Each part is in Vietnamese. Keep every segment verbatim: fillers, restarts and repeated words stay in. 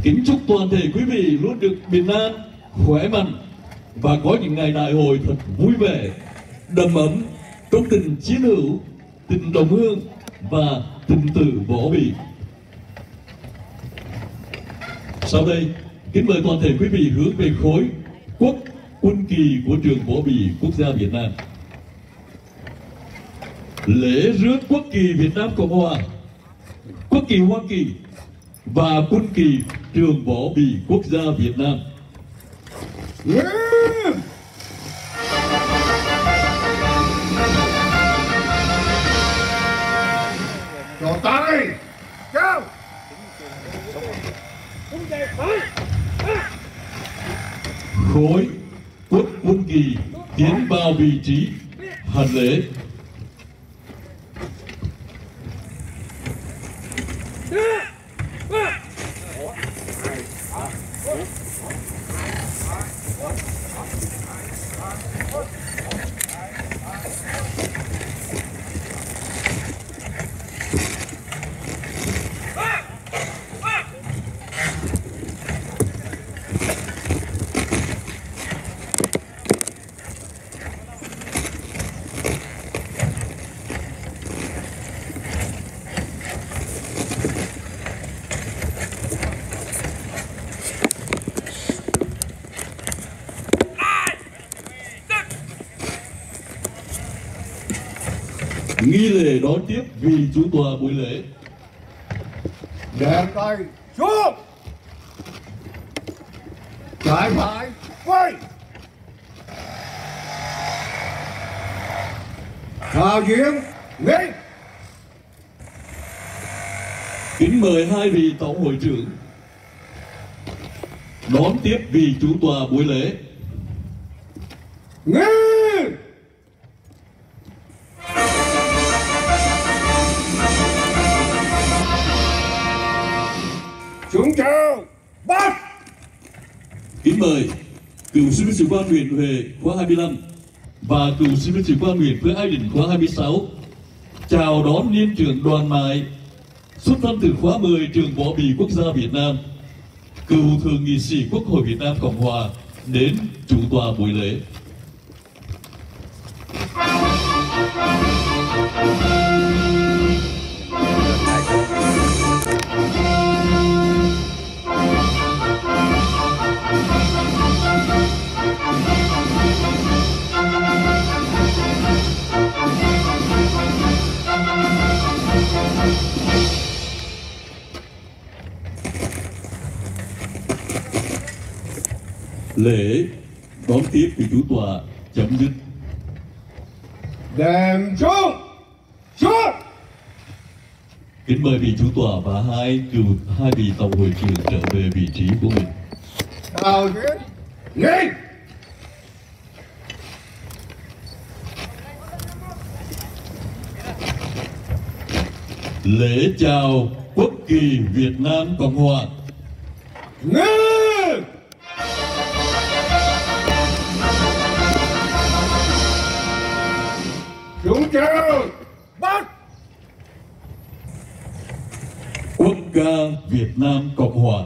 Kính chúc toàn thể quý vị luôn được bình an, khỏe mạnh và có những ngày đại hội thật vui vẻ, đầm ấm trong tình chiến hữu, tình đồng hương và tình tự võ bị. Sau đây, kính mời toàn thể quý vị hướng về khối quốc quân kỳ của trường võ bị quốc gia Việt Nam. Lễ rước quốc kỳ Việt Nam Cộng Hòa, quốc kỳ Hoa Kỳ và quân kỳ trường võ bị quốc gia Việt Nam. Yeah! Cho tay! Cao! Khối quốc quân kỳ tiến vào vị trí hành lễ. Nghi lễ đón tiếp vị chủ tọa buổi lễ. Đem tay xuống. Trái phải quay. Thao diễn nghênh. Kính mời hai vị tổng hội trưởng đón tiếp vị chủ tọa buổi lễ. Nghênh. Chúng chào bắt. Kính mời cựu sĩ sĩ quan Nguyễn Huệ khóa hai mươi lăm và cựu sĩ sĩ quan Nguyễn Phước Ai Đình khóa hai mươi sáu chào đón niên trưởng đoàn mại xuất thân từ khóa mười trường võ bị quốc gia Việt Nam, cựu thượng nghị sĩ Quốc hội Việt Nam Cộng Hòa đến chủ tọa buổi lễ. Lễ đón tiếp vị chủ tọa chấm dứt. Đem xuống xuống. Kính mời vị chủ tọa và hai cựu hai vị tổng hội trưởng trở về vị trí của mình. Chào diễn nghênh. Lễ chào quốc kỳ Việt Nam Cộng Hòa. Nghênh. Chúng chào bắt. Quốc ca Việt Nam Cộng Hòa.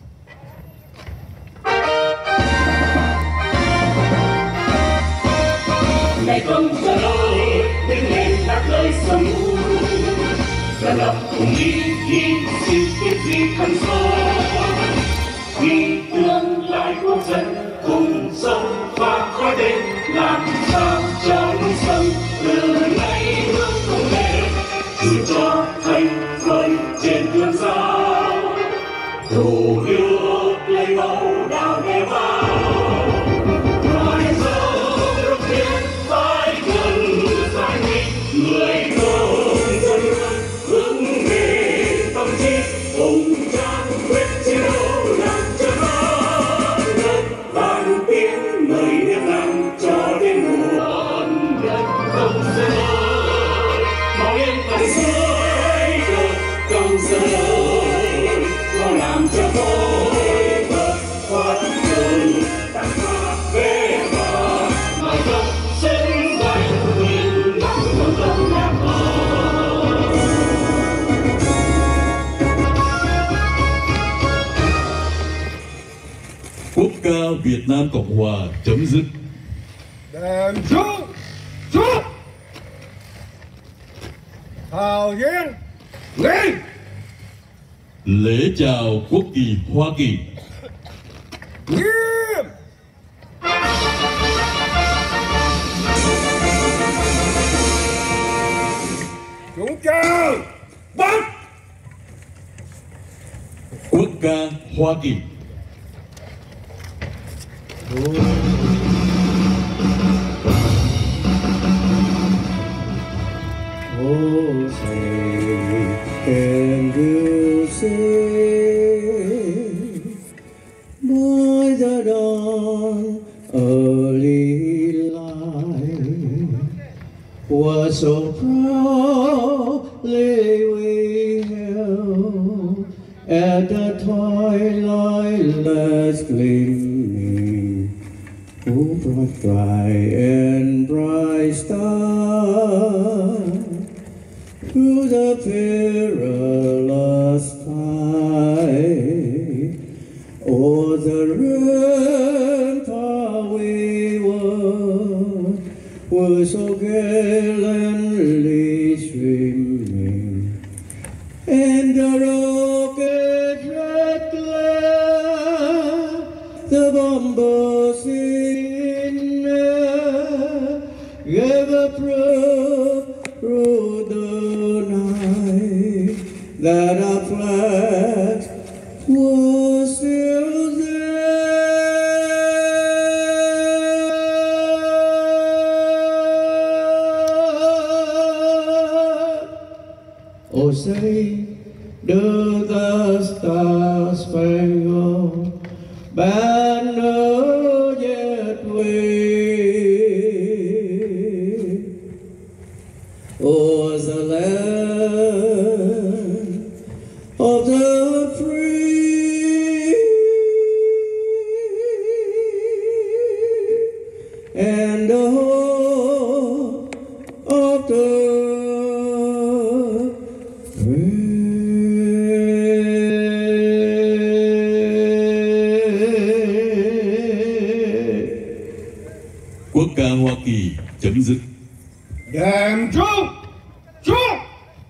Ngày công giờ lối tiếng lên đáp lời sông ra lập cùng đi hy sinh tiếp gì cần soi vì tương lai quốc dân cùng sông pha khói đêm làm sao cho núi sông từ nay hướng công nghệ dù cho thành vơi trên đường sao thủ nước lấy màu đào nghe vào nói dấu được tiếng vai gần giải nghị người công dân hướng về tâm trí cùng trang quyết chiến đấu làm cho nó được vang tiếng người Việt Nam cho đến muôn đất công dân ơi màu yên phần dưới được công dân ơi mau làm cho tôi vượt qua Quốc ca Việt Nam Cộng Hòa chấm dứt. Đèn xuống xuống. Hào Hiến lên. Lễ chào quốc kỳ Hoa Kỳ. Nghiêm. Chúng chào bắt. Quốc ca Hoa Kỳ. Oh, say, can you say, by the dawn early light, was so proudly we held at the twilight last gleaming, oh, bright, bright and bright star. Through the perilous fight, o'er the rampart we were, were so gallantly streaming, and the rocket red glare, the bombers in air, gave a proof through the night that our flag was still there. Oh, say, do the star-spangled banner yet wave o'er the land of the free, and the hope of the free. Quốc ca Hoa Kỳ chấm dứt. Đèn xuống xuống.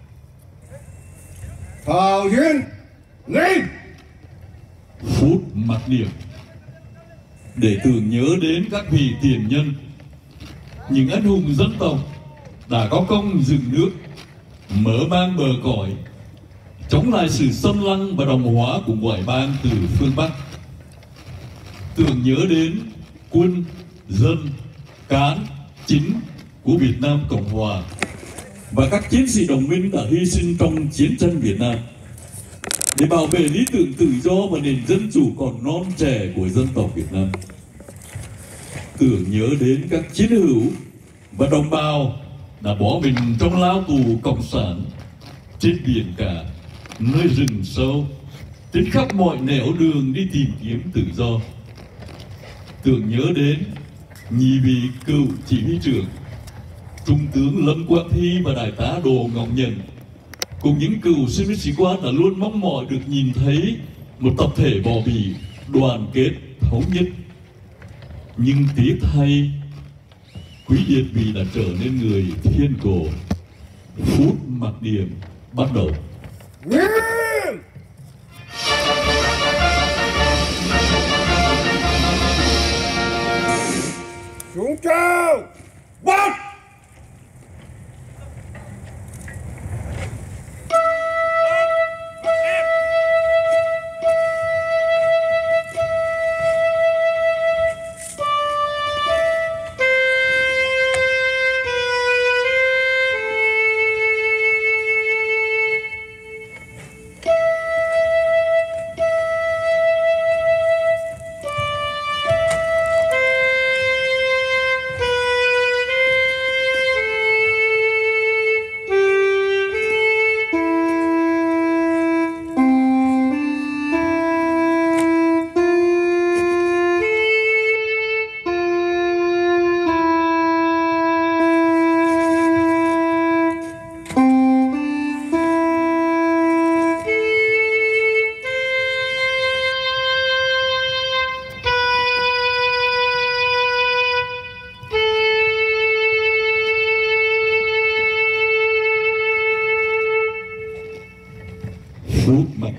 Hào Hiến lên. Phút mặc niệm để tưởng nhớ đến các vị tiền nhân, những anh hùng dân tộc đã có công dựng nước, mở mang bờ cõi, chống lại sự xâm lăng và đồng hóa của ngoại bang từ phương Bắc. Tưởng nhớ đến quân, dân, cán, chính của Việt Nam Cộng Hòa và các chiến sĩ đồng minh đã hy sinh trong chiến tranh Việt Nam để bảo vệ lý tưởng tự do và nền dân chủ còn non trẻ của dân tộc Việt Nam. Tưởng nhớ đến các chiến hữu và đồng bào đã bỏ mình trong lao tù cộng sản trên biển cả, nơi rừng sâu, trên khắp mọi nẻo đường đi tìm kiếm tự do. Tưởng nhớ đến nhị vị cựu chỉ huy trưởng Trung tướng Lâm Quang Thi và Đại tá Đồ Ngọc Nhận, cùng những cựu sinh viên sĩ quan đã luôn mong mỏi được nhìn thấy một tập thể bò bì, đoàn kết, thống nhất. Nhưng tiếc thay, Quý Liệt Vị đã trở nên người thiên cổ. Phút mặc niệm bắt đầu. Nghiêm. Chúng chào bắt.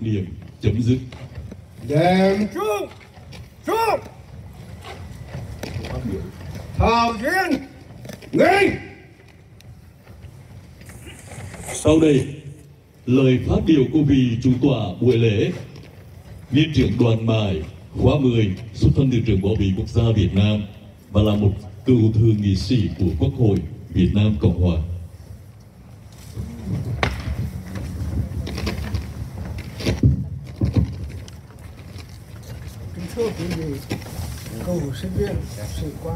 niệm chấm dứt. Đệm trung trung thảo duyên nghênh. Sau đây, lời phát biểu của vị chủ tọa buổi lễ, Viên trưởng Đoàn Mài khóa mười, xuất thân từ trường võ bị quốc gia Việt Nam và là một cựu thượng nghị sĩ của Quốc hội Việt Nam Cộng hòa. Kính thưa quý vị, cựu sinh viên, sĩ quan,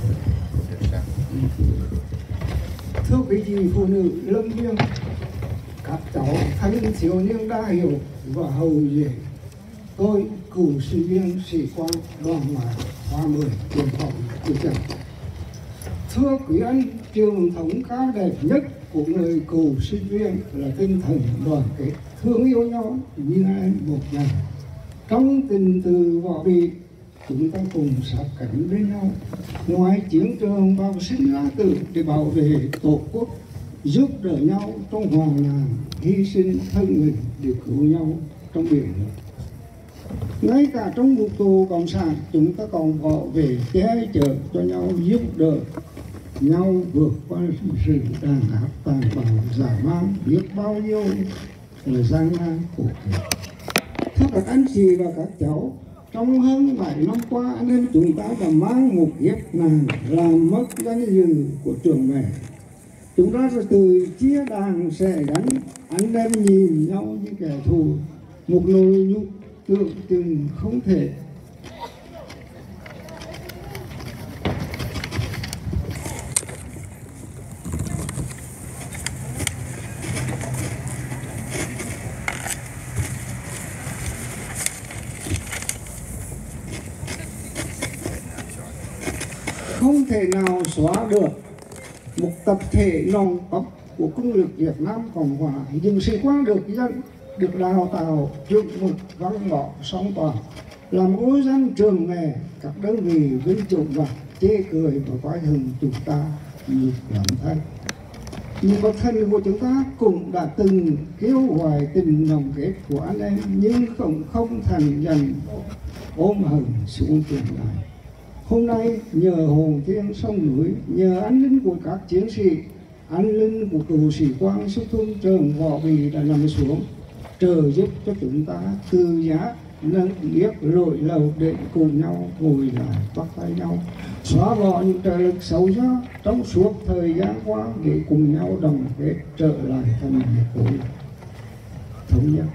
thưa quý vị phụ nữ lâm viên, các cháu thanh thiếu niên đã hiểu và hầu duệ, tôi cựu sinh viên sĩ quan Đoàn Mài khóa mười trường phòng quốc gia. Thưa quý anh, truyền thống cao đẹp nhất của người cựu sinh viên là tinh thần đoàn kết, thương yêu nhau như em một nhà. Trong tình từ võ bị, chúng ta cùng sát cánh với nhau, ngoài chiến trường vào sinh ra tử để bảo vệ tổ quốc, giúp đỡ nhau trong hoạn nạn, hy sinh thân mình để cứu nhau trong biển nước. Ngay cả trong ngục tù cộng sản, chúng ta còn bảo vệ che chở cho nhau, giúp đỡ nhau vượt qua sự đàn áp tàn bạo giả man biết bao nhiêu là gian nan khổ cực. Thưa các anh chị và các cháu, trong hơn bảy năm qua, anh em chúng ta đã mang một kiếp nạn làm mất danh dự của trường mẹ. Chúng ta sẽ từ chia đàn xẻ gánh, anh em nhìn nhau như kẻ thù, một nỗi nhục tưởng chừng không thể. Không thể nào xóa được một tập thể nòng cốt của công lực Việt Nam Cộng hòa, những sĩ quan được dân được đào tạo chuẩn mực văn võ song toàn, làm ô danh trường nghề, các đơn vị vinh chủng và chê cười và coi thường chúng ta như làm thân. Những bậc thân của chúng ta cũng đã từng kêu gọi tình đồng kết của anh em, nhưng không không thành dần ôm hận xuống trường đại. Hôm nay nhờ hồn thiên sông núi, nhờ an ninh của các chiến sĩ, an ninh của cựu sĩ quan xuất thân trường võ bị đã nằm xuống, trợ giúp cho chúng ta từ giá nâng biết lỗi lầu để cùng nhau ngồi lại bắt tay nhau, xóa bỏ những trợ lực xấu xa trong suốt thời gian qua để cùng nhau đồng kết trở lại thành một khối thống nhất.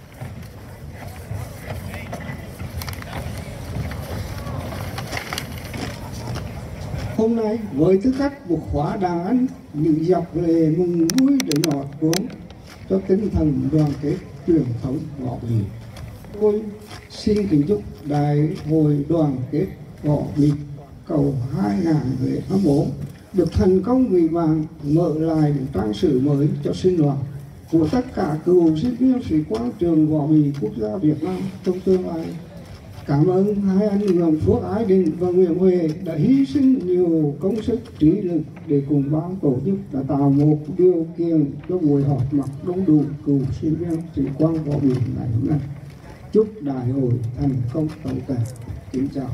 Hôm nay với tư cách một khóa đàn anh, những dọc lề mừng vui để nhọt xuống cho tinh thần đoàn kết truyền thống võ bị. Tôi xin kính chúc Đại hội đoàn kết võ bị cầu hai nghìn không trăm hai mươi bốn được thành công vì vàng, mở lại một trang sử mới cho sinh hoạt của tất cả cựu sinh viên sĩ quan trường võ bị quốc gia Việt Nam trong tương lai. Cảm ơn hai anh Nguyễn Phước Ái Đình và Nguyễn Huệ đã hy sinh nhiều công sức trí lực để cùng ban tổ chức đã tạo một điều kiện cho buổi họp mặt đông đủ cựu sinh viên sĩ quan võ bị ngày hôm nay. Chúc đại hội thành công tốt đẹp. Kính chào.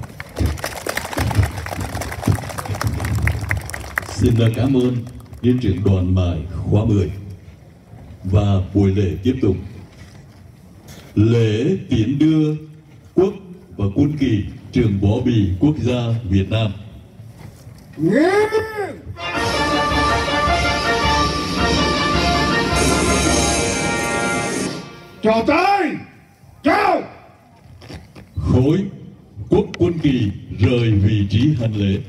Xin cảm ơn Viên trưởng Đoàn Mài khóa mười. Và buổi lễ tiếp tục. Lễ tiễn đưa quốc và quân kỳ trường võ bị quốc gia Việt Nam. Chào tay, chào. Khối quốc quân kỳ rời vị trí hành lễ.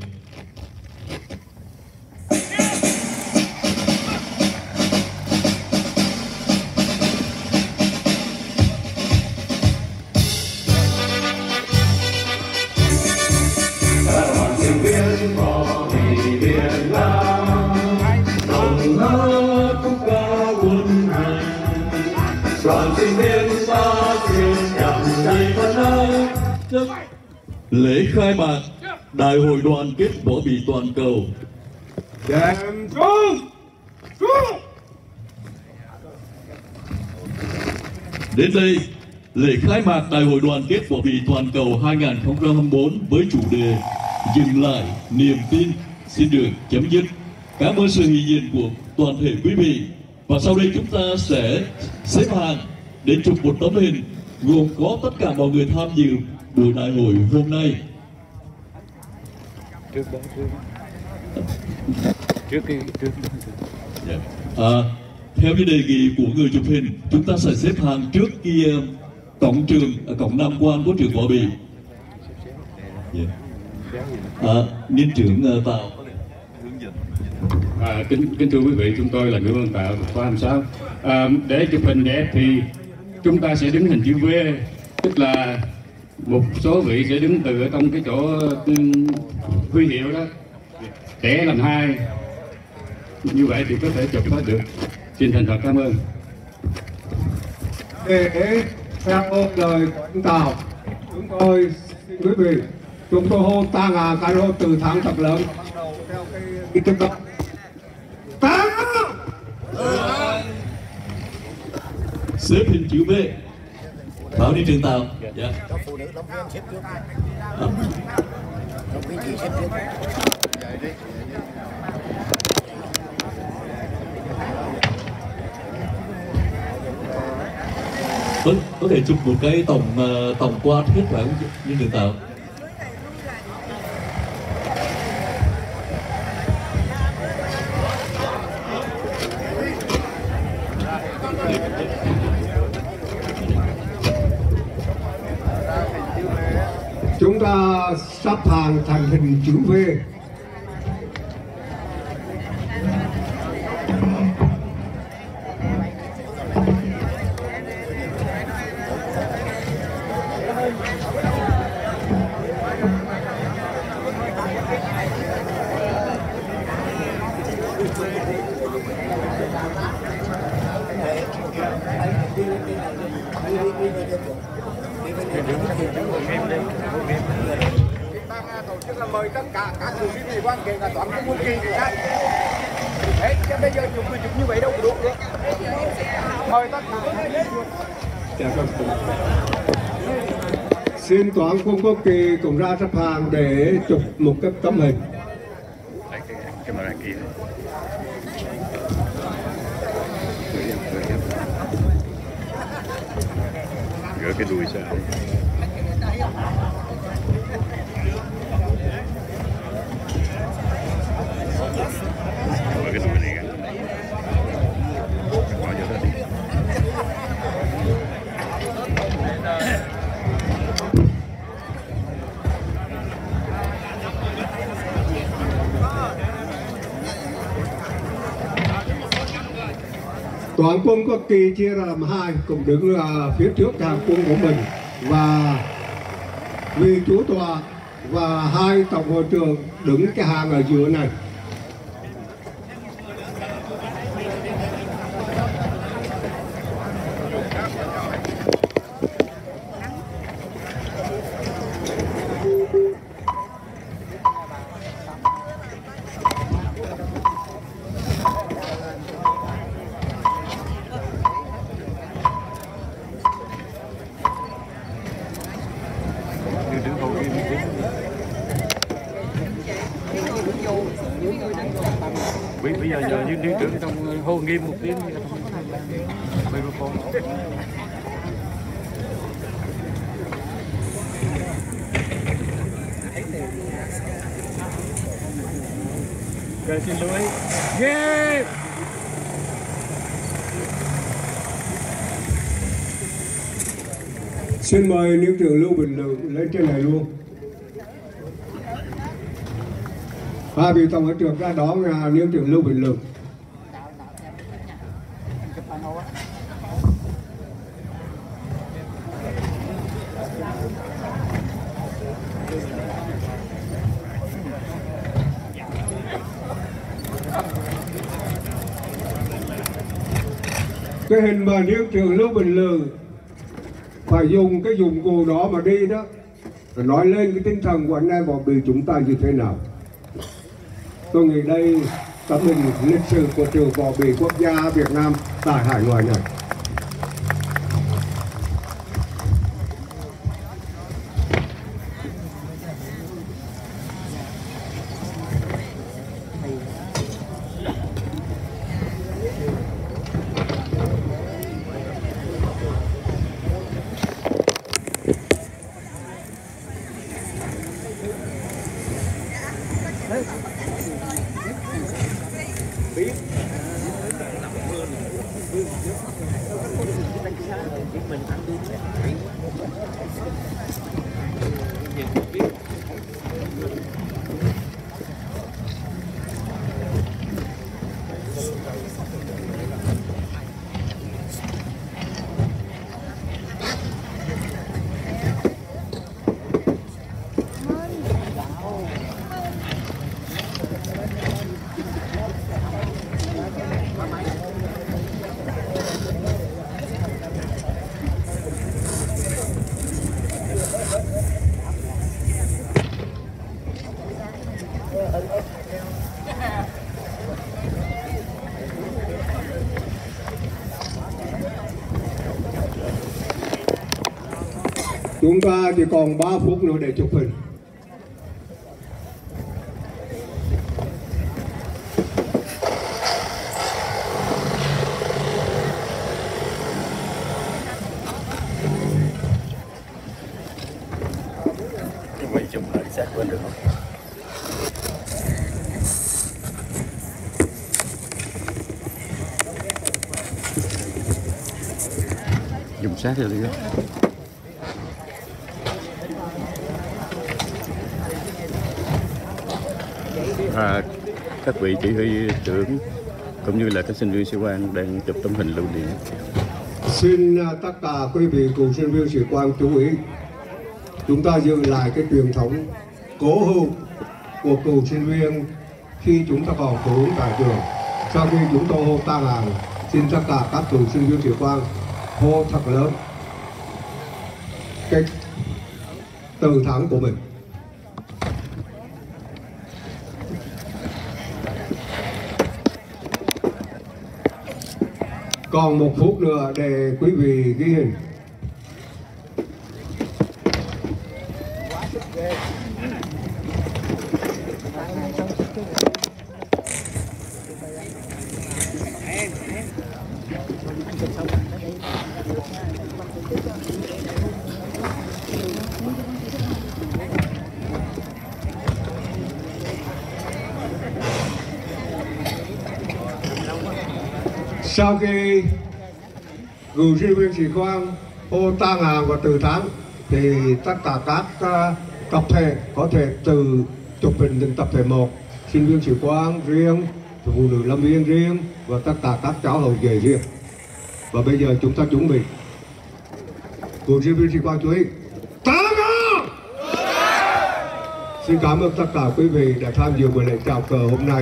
Lễ khai mạc Đại hội đoàn kết võ bị toàn cầu. Đệm trung trung. Đến đây, lễ khai mạc Đại hội đoàn kết võ bị toàn cầu hai không hai tư với chủ đề Dừng lại niềm tin xin được chấm dứt. Cảm ơn sự hiện diện của toàn thể quý vị. Và sau đây chúng ta sẽ xếp hàng để chụp một tấm hình gồm có tất cả mọi người tham dự buổi đại hội hôm nay. Trước đó, trước trước cái trước Yeah. À, theo như đề nghị của người chụp hình, chúng ta sẽ xếp hàng trước kia cổng trường, ở cổng nam quan của trường Võ Bị. Yeah. À, Niên trưởng uh, Tào. À, kính, kính thưa quý vị, chúng tôi là Nguyễn Văn Tạo, khóa hai mươi sáu. À, để chụp hình đẹp thì chúng ta sẽ đứng hình chữ V, tức là một số vị sẽ đứng từ ở trong cái chỗ um, huy hiệu đó, để làm hai. Như vậy thì có thể chụp hết được. Xin thành thật cảm ơn. Để theo lời của anh Tào, chúng tôi xin quý vị, chúng tôi hô ta ngà cái hô từ tháng tập lớn theo cái ý thức đó. Ta Xếp hình chữ V. Bảo đi trường Tàu. Dạ. À. Có, có thể chụp một cái tổng uh, tổng quát hết phải không như trường Tàu? chúng ta sắp hàng thành hình chữ V. Tổ chức là mời tất cả các người quý vị quan kể cả toàn cái môn kỳ của các đấy, chứ bây giờ chúng tôi chụp như vậy đâu có được nữa. Mời tất cả. Xin toán quân quốc kỳ cùng ra sắp hàng để chụp một cái tấm hình. Lấy cái camera kia. Gỡ cái đuôi ra. Gỡ cái đuôi này ra. Ngồi vô đó đi. Toàn quân quốc kỳ chia ra làm hai, cùng đứng là phía trước hàng quân của mình và vị chủ tọa và hai tổng hội trưởng đứng cái hàng ở giữa này. Bây, bây giờ giờ như đi trưởng trong hô nghiêm một tiếng microphone. Okay, xin lỗi. Yeah. Xin mời Niên trưởng Lưu Bình Lượng lên trên này luôn. Hai vị tổng hội trưởng ra đón Niên trưởng Lưu Bình Lượng. Cái hình mà Niên trưởng Lưu Bình Lượng phải dùng cái dụng cụ đó mà đi đó, nói lên cái tinh thần của anh em Võ Bị chúng ta như thế nào. Tôi nghĩ đây tấm hình lịch sử của trường Võ Bị quốc gia Việt Nam tại hải ngoại này. Chúng ta chỉ còn ba phút nữa để chụp hình. Quay chụp lại sát bên được không? Dùng sát rồi đi đó. À, các vị chỉ huy trưởng cũng như là các sinh viên sĩ quan đang chụp tấm hình lưu niệm. Xin tất cả quý vị cựu sinh viên sĩ quan chú ý, chúng ta giữ lại cái truyền thống cố hữu của cựu sinh viên khi chúng ta còn trốn tại trường. Sau khi chúng tôi hô ta hàng, xin tất cả các cựu sinh viên sĩ quan hô thật lớn cái từ thắng của mình. Còn một phút nữa để quý vị ghi hình. Sau khi cựu sinh viên sĩ quan hô tang hàng và từ thắng thì tất cả các uh, tập thể có thể từ chụp hình từng tập thể một, sinh viên sĩ quan riêng, phụ nữ lâm viên riêng và tất cả các cháu hậu vệ riêng. Và bây giờ chúng ta chuẩn bị. Cựu sinh viên sĩ quan chú ý. Tang hàng! Xin cảm ơn tất cả quý vị đã tham dự buổi lễ chào cờ hôm nay.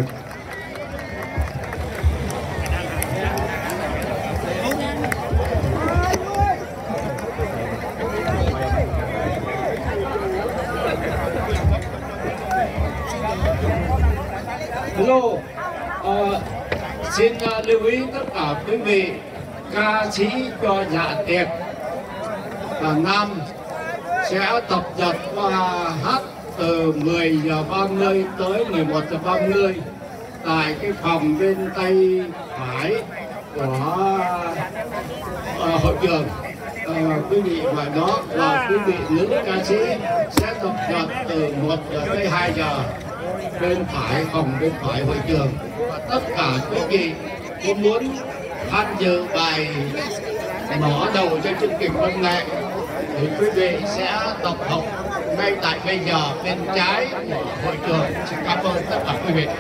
Hello, uh, xin uh, lưu ý tất cả quý vị ca sĩ cho dạ tiệc là nam sẽ tập nhật và hát từ mười giờ ba mươi tới mười một giờ ba mươi tại cái phòng bên tay phải của uh, hội trường. Uh, quý vị và đó là quý vị nữ ca sĩ sẽ tập nhật từ một giờ tới hai giờ bên phải phòng bên phải hội trường. Và tất cả quý vị có muốn tham dự bài mở đầu cho chương trình văn nghệ thì quý vị sẽ tập học ngay tại bây giờ bên trái của hội trường. Xin cảm ơn tất cả quý vị.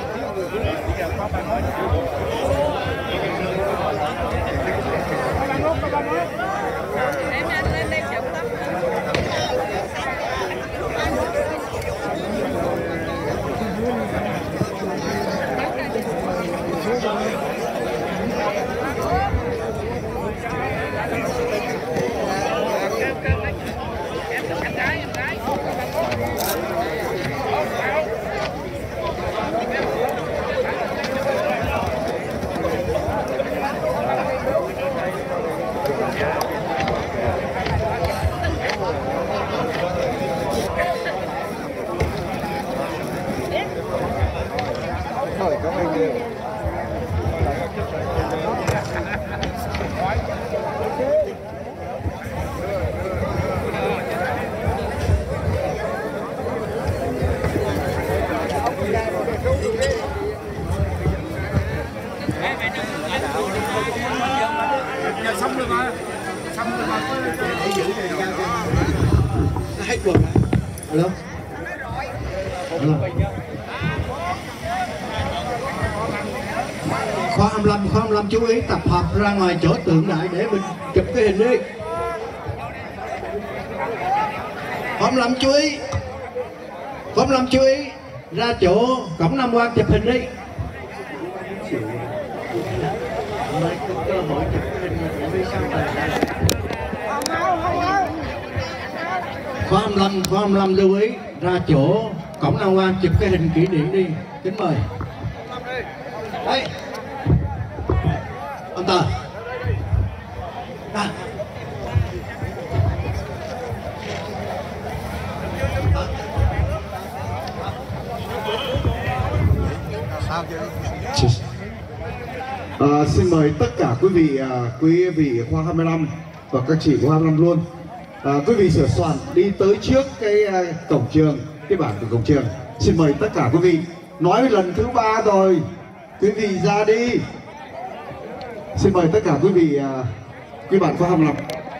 quần này. Alo. Alo. Khoa hai mươi lăm, khoa hai mươi lăm chú ý tập hợp ra ngoài chỗ tượng đài để mình chụp cái hình đi. Khoa hai mươi lăm chú ý. Khoa hai mươi lăm chú ý ra chỗ cổng Nam Quan chụp hình đi. Khoa hai mươi lăm, khoa hai mươi lăm lưu ý ra chỗ cổng Nam Quan chụp cái hình kỷ niệm đi. Kính mời. Đấy. Ông Tờ. À. À, xin mời tất cả quý vị à, quý vị khoa hai mươi lăm và các chị khoa hai mươi lăm luôn. À, quý vị sửa soạn đi tới trước cái à, cổng trường, cái bảng của cổng trường. Xin mời tất cả quý vị. Nói lần thứ ba rồi, quý vị ra đi. Xin mời tất cả quý vị, à, quý bạn khoa hai mươi lăm.